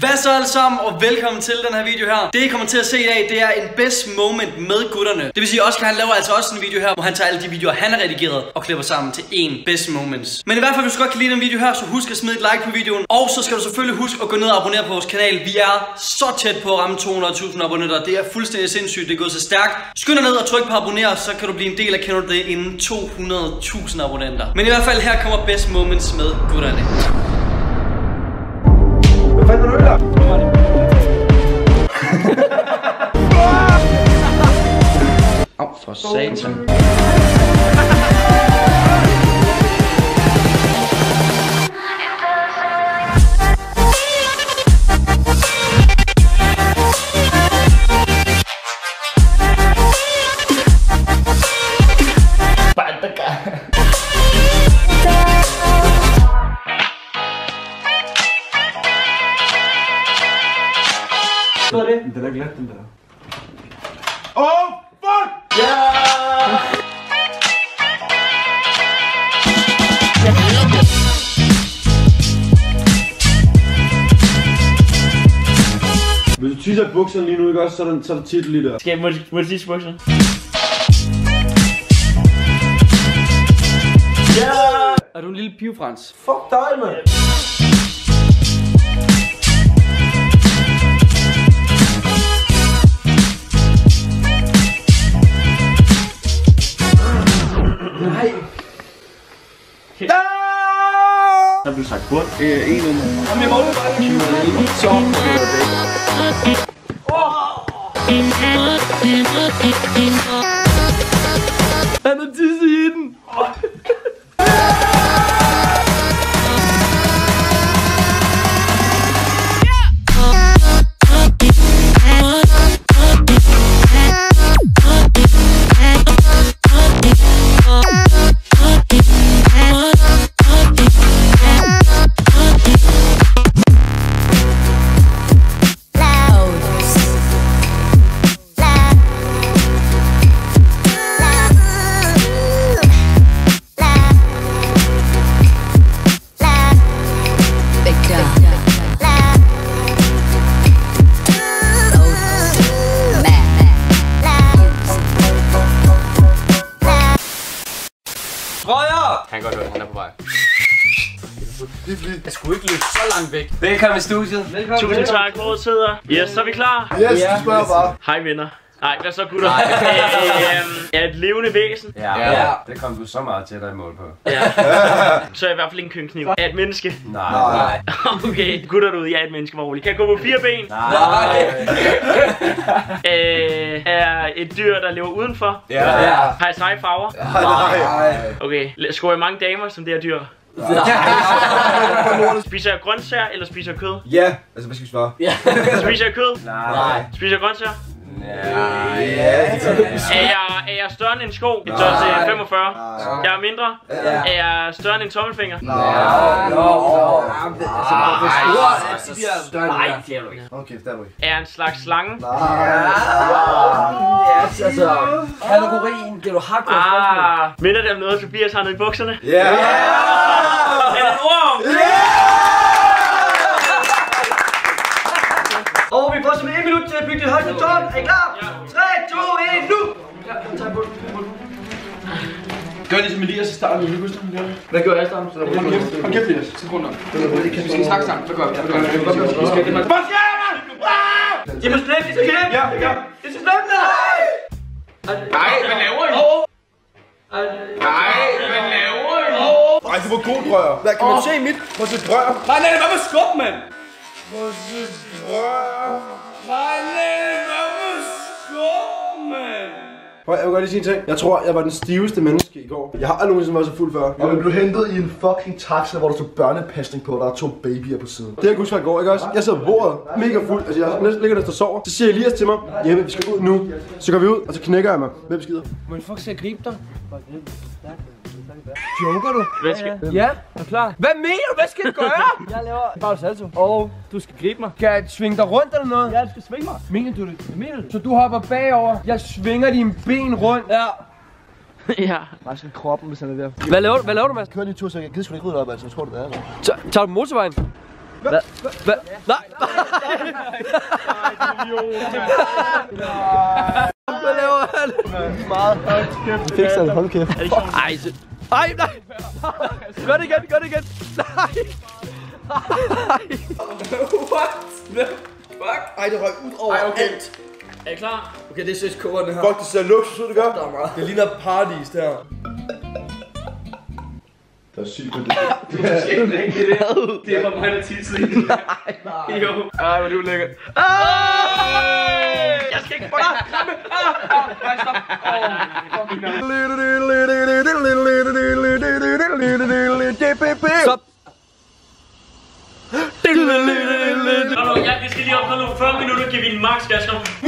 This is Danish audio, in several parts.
Hvad så alle sammen, og velkommen til den her video her. Det I kommer til at se i dag, det er en best moment med gutterne. Det vil sige, Oscar han laver altså også en video her, hvor han tager alle de videoer han har redigeret og klipper sammen til en best moments. Men i hvert fald, hvis du godt kan lide den video her, så husk at smide et like på videoen. Og så skal du selvfølgelig huske at gå ned og abonnere på vores kanal. Vi er så tæt på at ramme 200.000 abonnenter. Det er fuldstændig sindssygt, det er gået så stærkt. Skynd dig ned og tryk på abonnere, så kan du blive en del af Kender Du Det inden 200.000 abonnenter. Men i hvert fald her kommer best moments med gutterne. Hvad fanden er du der? Au, for satan. Det er da glat, den der. Oh, fuck! Ja! Hvis du tisser bukserne lige nu, ikke også, så er der titel lige der. Skal jeg tisse bukserne? Er du en lille piv, Frans? Fuck dig, mand! Nej! Der blev sagt bund. En nummer. Jamen jeg må jo bare ikke. Så Han har tisset i den! Han kan godt høre, han er på vej. Jeg skulle ikke løbe så langt væk. Velkommen i studiet. Tusind tak, hvor sidder. Yes, så er vi klar. yes, du spørger bare. Hej venner. Nej, hvad så gutter? Er et levende væsen? Ja, det kom du så meget tættere i mål på. Ja. Så er jeg i hvert fald ikke en køkkenkniv. Er et menneske? Nej. Okay, gutter derude, jeg er et menneske, hvor roligt. Kan jeg gå på 4 ben? Nej. Er et dyr, der lever udenfor? Ja. Har jeg seje farver? Nej. Okay, skår jeg mange damer som det her dyr? Spiser jeg grøntsager eller spiser jeg kød? Ja, altså hvad skal vi svare? Spiser jeg kød? Nej. Spiser jeg grøntsager? Er jeg større end en sko? I størrelse 45? Jeg er mindre? Er jeg større end en tommelfinger? Nej, det er du ikke. Okay, der er du ikke. Er jeg en slags slange? Kategorien, det er du hardcore. Minder det om noget, Tobias har nede i bukserne? Ja! Er det en orm? Og vi får som 1 minut til at bygge det højeste tårn. Er I klar? 3, 2, 1, nu! Gør ligesom Elias i starten, vil du huske det? Hvad gør jeg i starten? Kom kæft, Elias. Sekunder. Vi skal snakke sammen. Hvad gør vi? Hvad sker der? I må slæbe, I skal hjem! Ja. I skal slæbe, nej! Nej, hvad laver I? Nej, hvad laver I? Ej, det var god drøjer. Hvad kan man se mit? Prøv at se drøjer. Nej, hvad med skub, mand? Prøv at se drøjer. Prøv, jeg vil godt lige sige en ting. Jeg tror, jeg var den stiveste menneske i går. Jeg har aldrig nogensinde været så fuld før. Og vi blev hentet i en fucking taxa, hvor der stod børnepasning på, og der er 2 babyer på siden. Det jeg kunne huske fra i går, ikke også? Jeg sidder på bordet, mega fuld. Altså jeg næsten ligger der og sover. Så siger Elias til mig, Jeppe, vi skal ud nu. Så går vi ud, og så knækker jeg mig. Hvem skider? Men fuck, skal jeg gribe dig? Joker du? Hvad skal... Ja, er du klar? Hvad mener du? Hvad skal jeg gøre? Jeg laver bare salto. Og du skal gribe mig. Skal jeg svinge dig rundt eller noget? Ja, du skal svinge mig. Mener du det? Hvad mener du? Så du hopper bagover. Jeg svinger dine ben rundt. Ja. Ja. Resten kroppen, hvis han er der. Hvad laver du, Mads? Kør lige tur, så jeg gider sgu ikke rydde op, altså. Jeg tror, det er. Tager du motorvejen? Hvad? Nej! Hvad laver han? Meget højt kæft. Fik sig, hold kæft. Ej, nej! Gør det igen, gør det igen! Nej! What the fuck? Ej, det røg ud over alt. Er I klar? Okay, det er søs koger, det her. Fuck, det ser luksus ud, det gør. Det ligner paradis, det her. Der er sygt på det. Det var mig, der tissede i den. Jo. Ej, hvor er det ulækkert. Jeg skal ikke fucking kramme. Nej, stop. Stop. Ja, det skal lige op på nogle 40 minutter, giver vi en max gas.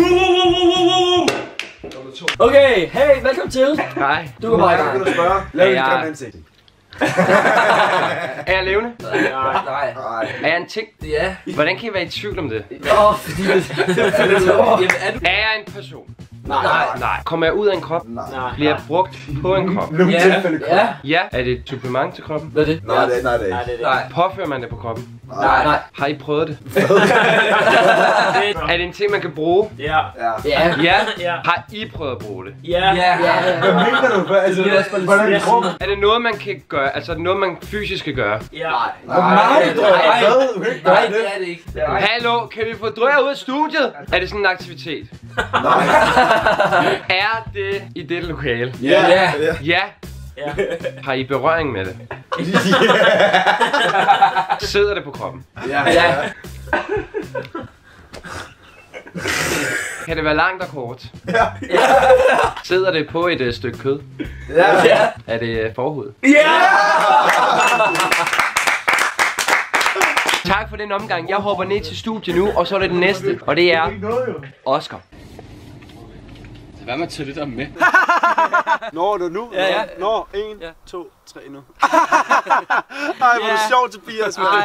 Okay, hey, velkommen til. Nej. Du kan bare Kan du spørge? Lav et grimt ansigt. Er jeg levende? Nej. Er jeg en ting? Ja. Hvordan kan I være i tvivl om det? Fordi Er jeg en person? Nej. Kommer jeg ud af en krop? Nej. Bliver jeg brugt på en krop? Nogle tilfælde kom. Ja. Ja. Er det et supplement til kroppen? Hvad er det? Nej, det er ikke. Nej. Påfører man det på kroppen? Nej. Har I prøvet det? Er det en ting, man kan bruge? Ja. Ja. Ja. Har I prøvet at bruge det? Ja. Hvad mener du? Altså, hvordan er kroppen? Er det noget, man kan gøre? Altså noget, man fysisk kan gøre? Ja. Nej, det er det ikke. Hallo, kan vi få drøjer ud af studiet? Er det sådan en aktivitet? Nej. Er det i dette lokale? Ja. Ja. Ja. Har I berøring med det? Sidder det på kroppen? Ja. Kan det være langt og kort? Ja. Sidder det på et stykke kød? Ja. Er det forhud? Tak for den omgang. Jeg hopper ned til studiet nu, og så er det den næste. Og det er Oscar. Hvad med at tage det der med? Når du nu? Ja. Når 1, 2, 3 nu. Ej, hvor er du sjov til Tobias, mand.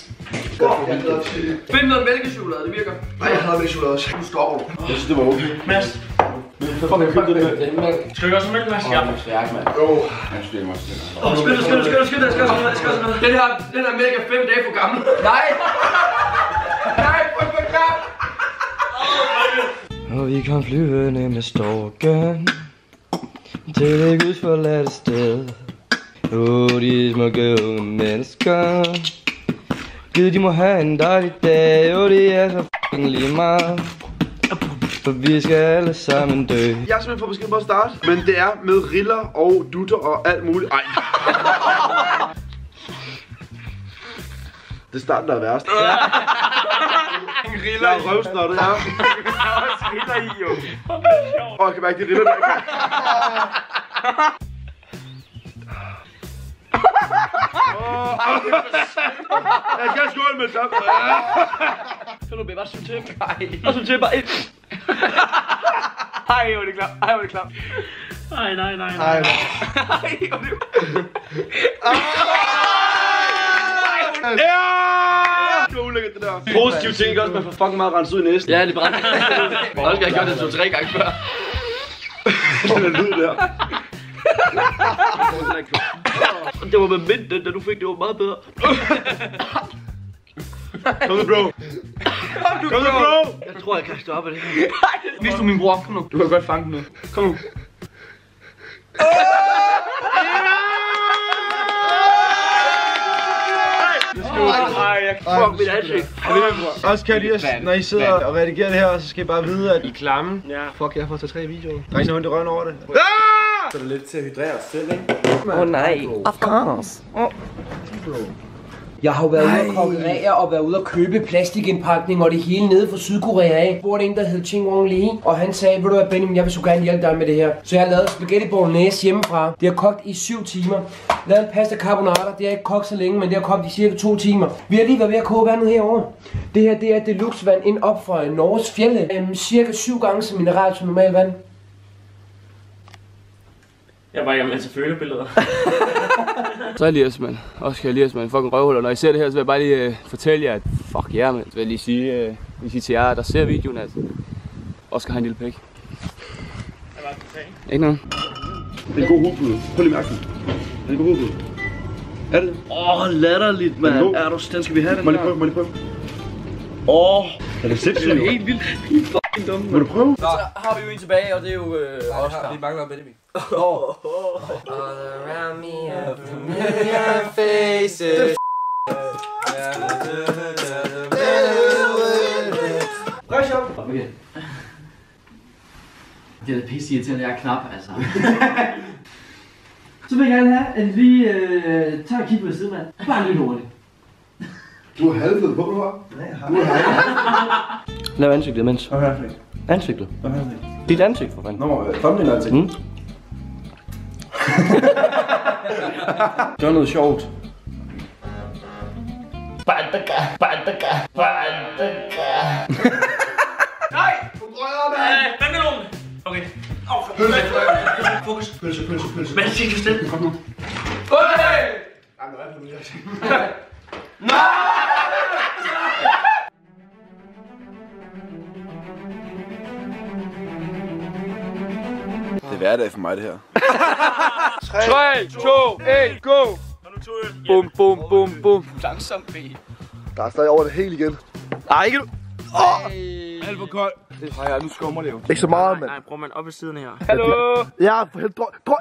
Find noget mælkechokolade, det virker. Nej, jeg har ikke chokolade også. Nu stopper du. Jeg synes, det var okay. Mads. Skal vi også have mælk, Mads? Ja. Skyld. Den her mælk er 5 dage for gammel. Nej. For gammel. Og vi kom flyvende med storken til det Guds forladte sted. De smukke unge mennesker, Gud, de må have en dejlig dag. Det er så f***ing lige meget, for vi skal alle sammen dø. Jeg er simpelthen for besked på at starte, men det er med riller og dutter og alt muligt. Ej. Det er starten, der er værst. En riller i røvsnottet, ja. Der er også riller i, jo. Jeg kan mærke de riller der. Jeg skal skåle med sammen. Så nu bliver bare sådan til. Og sådan til bare et. Ej, hvor er det klart. Ej, hvor er det klart. Nej. Ej, hvor er det... Ja! Det var ulækkert, det der. Positive ting også, man får fucking meget renset ud i næsten. Ja, det er bare. Oscar har gjort det 2-3 gange før. Den er lyd der. Det var med mint, da du fik det var meget bedre. Kom nu, bro. Kom nu, bro. Jeg tror, jeg kan stå op af det her. Vis du min bror, kom nu. Du kan godt fange den nu. Kom nu. Fuck mit ansigt. Også kan jeg lige, når I sidder og redigerer det her, så skal I bare vide, at I klamme. Ja. fuck, jeg har fået 3 videoer. Der er ikke nogen, der rører over det. Så er det lidt til at hydrere os selv, ikke? Nej. Jeg har jo været ude og konkurrere og været ude og købe plastikindpakning og det hele nede fra Sydkorea af. Jeg spurgte en, der hed Ching Wong Lee, og han sagde, ved du hvad Benjamin, jeg vil så gerne hjælpe dig med det her. Så jeg har lavet spaghetti bolognese hjemmefra. Det har kogt i 7 timer. Lavet en pasta carbonara, det har ikke kogt så længe, men det har kogt i cirka 2 timer. Vi har lige været ved at koge vandet herovre. Det her, det er deluxe vand ind op fra Norges fjelde. Cirka 7 gange så mineral som normalt vand. Jeg var med til følebilleder. Så er Elias, mand. Oscar Elias, mand. Fucking røvhul. Og når I ser det her, så vil jeg bare lige fortælle jer, at fuck jer, mand. Så vil jeg lige sige, til jer, der ser videoen, at Oscar har en lille pæk. Ikke noget? Det er en god hovedpude. Prøv lige mærke den. Det er en god hovedpude. Er det? Latterligt, mand. god. Er du, den skal vi have, den Må der. lige prøve? Er det sindssygt? Det er helt vildt. I fucking dumme. Må du prøve? Så har vi jo en tilbage, og det er jo Oscar. Vi mangler Benjamin. All around me are familiar faces. Okay. Det er pisse irriterende, jeg er knap, altså. Så vil jeg gerne have, at I lige tager et kig på siden, mand. Bare lidt hurtigt. Du har halvfed på, du har? Nej, jeg har. Lav ansigtet imens. Hvad er det? Ansigtet. Dit ansigt, for fanden. Nå, thumbnail er til. Gør noget sjovt. Nej! Du drøjer, mand! Bangalore! Okay. Fokus. Pølse. Hvad er det, du stille? Kom nu. Det er hverdag for mig, det her. 3, 2, 1, go! Bum, bum, bum, bum. Langsomt, B. Der er stadig over det hele igen. Ej, ikke du. Alt for koldt. Ej, nu skummer det jo. Ikke så meget, mand. Nej, prøv man op ved siden her. Hallo? Ja, for helvede. Drøj.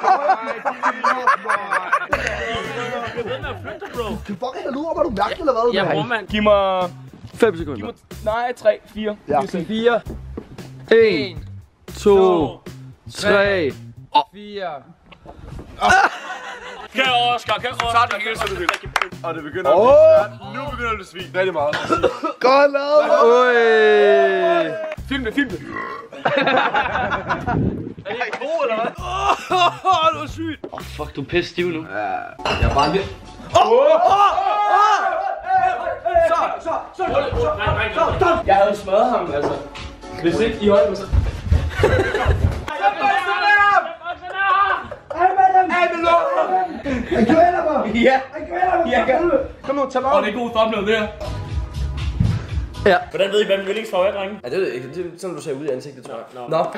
Du fucking er lurer, var du mærkelig eller hvad? Ja, bror, mand. Giv mig 5 sekunder. Nej, 3, 4. Ja. 4. 1, 2, 3, 4. Kør, Oscar. Så er det helt, så det vil. Og det begynder at blive svært. Nu begynder det at svine rigtig meget. Godt lavet. Film det. Er det ikke god, eller hvad? Det var sygt. Fuck, du er pisse stiv nu. Jeg er bare lidt. Så. Jeg havde smadret ham, altså. Hvis ikke I holdt mig så. Kom nu, tag mig op. Det er god thumbnail, det her. Ja. Hvordan ved I, hvad min yndlingsfarve er, drenge? Ja, det ved jeg ikke. Det er sådan, du ser ud i ansigtet, tror jeg. Nå.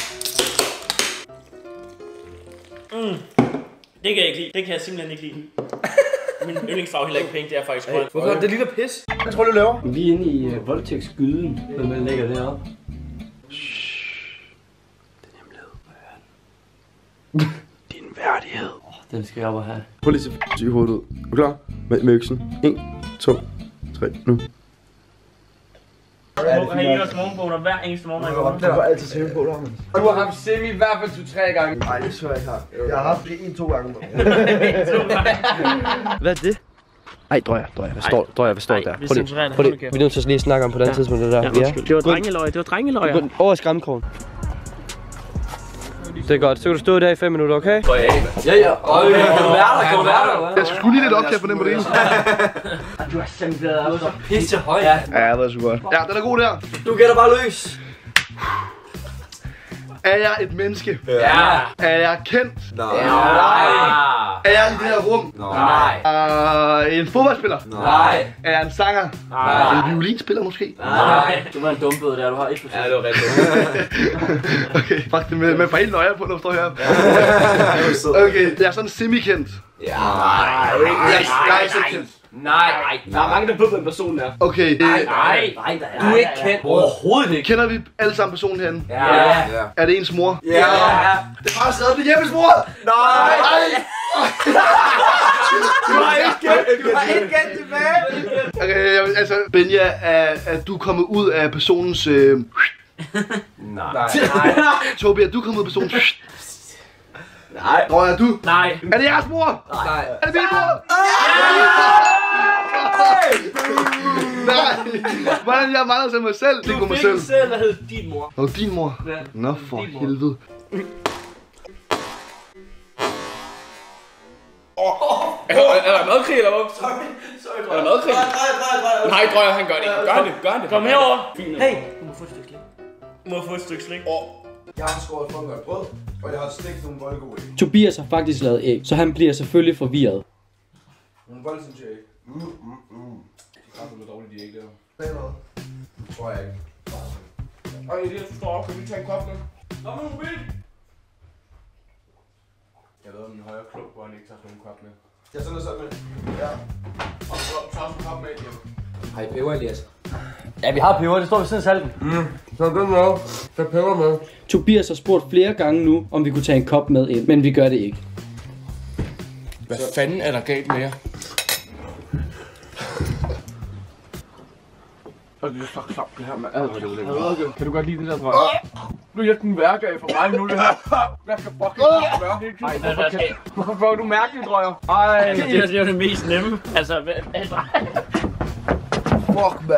Det kan jeg ikke lide. Det kan jeg simpelthen ikke lide. Min yndlingsfarve heller ikke penge, det er faktisk grøn. Hvorfor? Det ligner pis. Hvad tror du laver? Vi er inde i voldtægtsgyden, når man lægger det op. Din værdighed. Den skal jeg op og have. Prøv lige at se hovedet ud. Er du klar? Med øksen. 1, 2, 3, nu. Jeg har en af morgenbogen hver eneste morgen, når jeg går. Det var altid til på dig, mand. Du har haft Semi i hvert fald 2-3 gange. Nej, det tror jeg ikke har. Jeg har haft det 1-2 gange. Hvad er det? Ej, drøjer. Hvad står der? vi censurerer det. Prøv lige. Vi er nødt til at lige snakke om på den tidspunkt, det der. Ja, det var drengeløg. Over skræmmekrogen. Det er godt. Så kan du stå der i 5 minutter, okay? Ja. Kan du være der? Jeg skulle lige lidt opkast på den på det ene. Du har simpelthen været så pisse høj. Ja. Ja, det var super godt. Ja, den er god der. Du gætter bare løs. Er jeg et menneske? Ja. Er jeg kendt? Nej. Er jeg i det her rum? Nej. En fodboldspiller? Nej. Er jeg en sanger? Nej. En violinspiller måske? Nej. Du var en dumbøde der, du har 1%. Ja, det var rigtigt. Okay, fuck det med for helt nøje på, når du står her. Okay, jeg er sådan semi-kendt. Ja. Jeg er ikke så kendt. Nej. Der er mange, der ved, hvem personen er. Okay, Nej. Du er ikke kendt. Overhovedet ikke. kender vi alle sammen personen herinde? Ja. Er det ens mor? Ja. Det er bare stadig det hjemmes mor! Nej! Du har ikke kendt tilbage! Okay, altså, Benja, er du kommet ud af personens... Nej. Tobi, er du kommet ud af personens... Nej. Hvor er du? Nej. Er det jeres mor? Nej. Er det min mor? Nej! Hvordan jeg mangler til mig selv? Det går mig selv. selv, hvad hed din mor? Nå, din mor? Ja. Nå, for helvede. Er der madkrig eller hvad? Sorry. Er der madkrig? Nej, drøjer, han gør det ikke. Gør han det. Kom herover. Hey, du må få et stykke slik. Du må få et stykke slik. Jeg har skåret for godt brød, og jeg har stegt nogle boldgode æg. Tobias har faktisk lavet æg, så han bliver selvfølgelig forvirret. Nogle voldsomt æg. Det er lidt dårligt, de æg der. Hvad er noget? Tror jeg ikke. Og Elias, du står op. Kan vi tage en kop nu? Nå, med mobil! Jeg lavede min højre klub, hvor han ikke tager sådan en kop med. Jeg sådan noget sådan med. Ja. Og så også en kop med hjem. Har I peber, Elias? Ja, vi har peber, det står ved siden af salten. Så den med. Så peber med. Tobias har spurgt flere gange nu, om vi kunne tage en kop med ind, men vi gør det ikke. Hvad fanden er der galt med jer? Det er så klamt det her, mand. Kan du godt lide det der, tror jeg? Nu er jeg den hverdag for mig nu, det her. Jeg skal fucking smøre. Hvorfor er du mærkelig, tror jeg? Ej. Det er det mest nemme. Altså, Fuck, mand.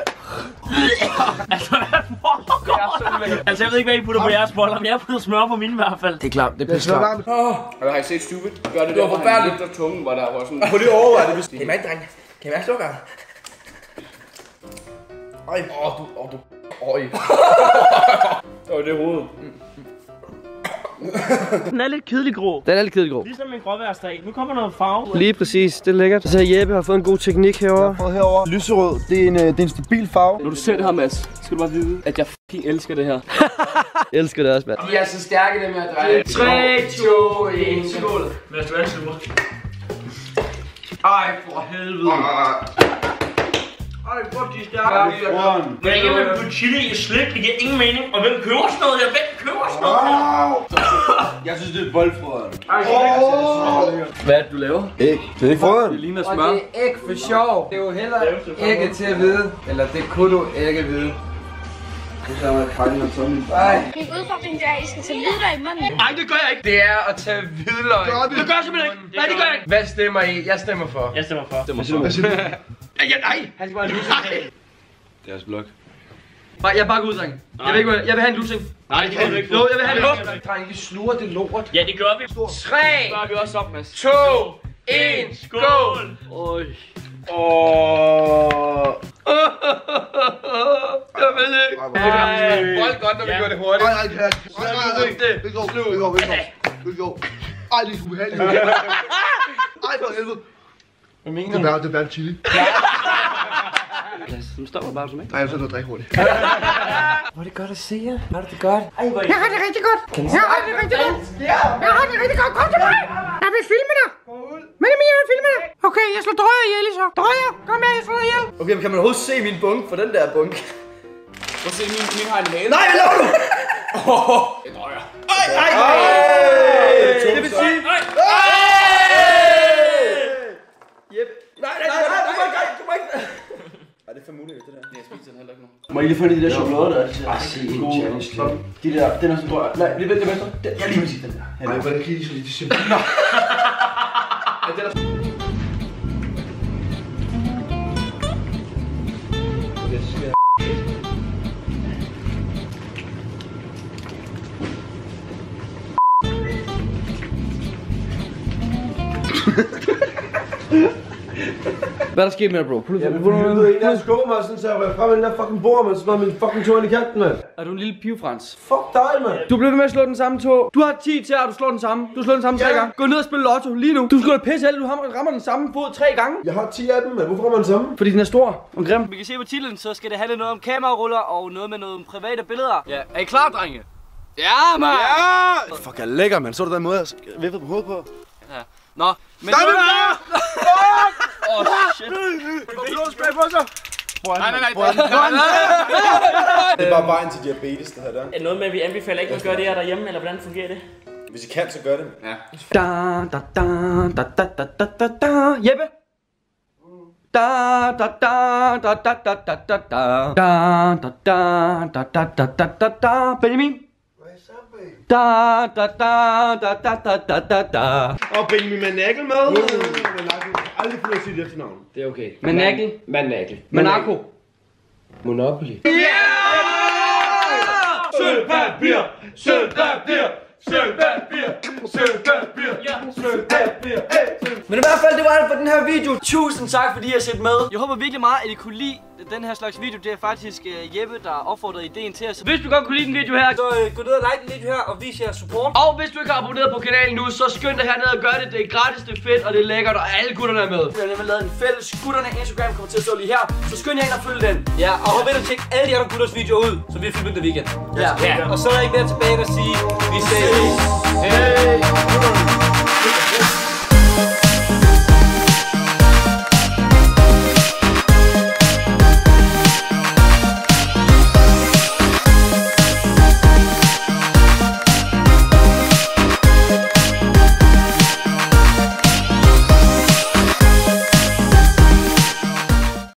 Altså, jeg ved ikke, hvad I putter på jeres boller, men jeg putter smør på mine i hvert fald. Det er klamt, det er pisse klamt. Har I set Stupid? Gør det var forfærdeligt. Der tungen var der sådan. På det overveje det, hvis det. Hey, mand, dreng. Kan jeg mærke sukker? Øj. Øj. Det var det hoved. Den er lidt kedelig grå. Den er lidt kedelig grå. Ligesom en gråværsdag. Nu kommer noget farve. Lige præcis, det er lækkert. Så Jeppe har fået en god teknik herovre. Prøv herovre. Lyserød, det er en stabil farve. Når du ser det her, Mads, skal du bare vide, at jeg fucking elsker det her. Jeg elsker det også, mand. De er så stærke, dem her, drenge. 3, 2, 1, skål. Mads, du er altid mod. Ej, for helvede. Ej, hvor de stærke. Hvad er med på chili i slik? Det giver ingen mening. Og hvem køber sådan noget her? Hvem køber sådan noget her? Jeg synes, det er boldfrøden. Hvad er det, du laver? Æg. Det er ikke frøden. Det ligner Og smør. det er æg for sjov. Det er jo heller ikke til at vide. Eller det kunne du ikke vide. Min udfordring er, at I skal tage hvidløg i munden. Nej, det gør jeg ikke. Det er at tage hvidløg. Det gør jeg simpelthen ikke. Nej, det gør jeg ikke. Hvad stemmer I? Jeg stemmer for. Jeg stemmer for. Nej! Han skal bare en lussing. Deres blok. Nej, jeg bakker ud, dreng. Jeg vil have en lussing. Nej, det kan du ikke få. Jo, jeg vil have en lussing. Dreng, vi sluger det lort. Ja, det gør vi. 3, Bakker vi også op, Mads. 2, 1, skål! Øj. Jeg ved ikke. Hold godt, når vi gør det hurtigt. Nej, det går. Ej, det er ubehageligt. Ej, for helvede. Hvad mener du? Det er bare chili. Nu stopper bare som ikke. Nej, jeg vil så drikke hurtigt. Hvor er det godt at se jer. Har du det godt? Jeg har det rigtig godt. Jeg har det rigtig godt. Jeg har det rigtig godt. Kom til mig. Jeg vil filme dig. Men jeg vil filme dig. Okay, jeg slår Drøjer ihjel så. Drøjer, kom her, jeg slår dig ihjel. Okay, men kan man overhovedet se min bunk for den der bunk? Prøv at se, min har en hale. Nej, hvad laver du? Det drøjer. Det vil sige... Jeppe. Nej, du må ikke. Ej, det er fandme muligt, det der. Jeg spiser den heller ikke nu. Må I lige få de der chokolade der? Bare se en challenge. De der, den er sådan, tror jeg. Nej, lige vent det venstre. Jeg lige vil sige den der. Nej, hvordan kan I så lige simpelthen? Hvad er der sket med dig, bro? Jeg vil skubbe mig sådan, så jeg rører frem i den der fucking bord, man. Så var min fucking tog ind i kanten, mand. Er du en lille pivfrans? Fuck dig, mand. Du bliver ved med at slå den samme tog. Du har 10 til, og du slår den samme. Du slår den samme 3 gange. Gå ned og spil lotto lige nu. Du skal da pisse alle, du rammer den samme fod 3 gange. Jeg har 10 af dem, mand. Hvorfor rammer den samme? Fordi den er stor og grim. Vi kan se på titlen, så skal det handle noget om kameraruller og noget med nogle private billeder. Ja, er I klar, drenge? Ja, mand! Ja! Fuck, jeg er lækker, mand. Så du den måde, jeg vippede på hovedet på? Ja. Nå, men Nej, nu men er... Åh, shit. Det er bare vejen til diabetes, det her der. Er det noget med, at vi anbefaler ikke at gøre det her derhjemme, eller hvordan fungerer det? Hvis I kan, så gør det. Ja. Jeppe. Benjamin. Og Benjamin Managel med. Aldrig få at sige det efternavn. Det er okay. Managel. Monaco. Monopoly. Sølvpapir! Sølvpapir! Sølvpapir! Sølvpapir! Sølvpapir! Men i hvert fald, det var alt for den her video. Tusind tak, fordi I har set med. Jeg håber virkelig meget, at I kunne lide den her slags video. Det er faktisk Jeppe, der opfordrede ideen til os. Hvis du godt kunne lide den video her, så gå ned og like den video her og vis jer support. Og hvis du ikke har abonneret på kanalen nu, så skynd dig herned og gør det. Det er gratis, det er fedt, og det er lækkert, og alle gutterne er med. Vi har nemlig lavet en fælles gutterne Instagram, kommer til at stå lige her. Så skynd jer ind og følg den. Ja, og hop ind og tjek alle de andre gutters videoer ud, som vi har filmet den weekend. Ja. Og så er der ikke mere tilbage at sige, vi ses. Hey!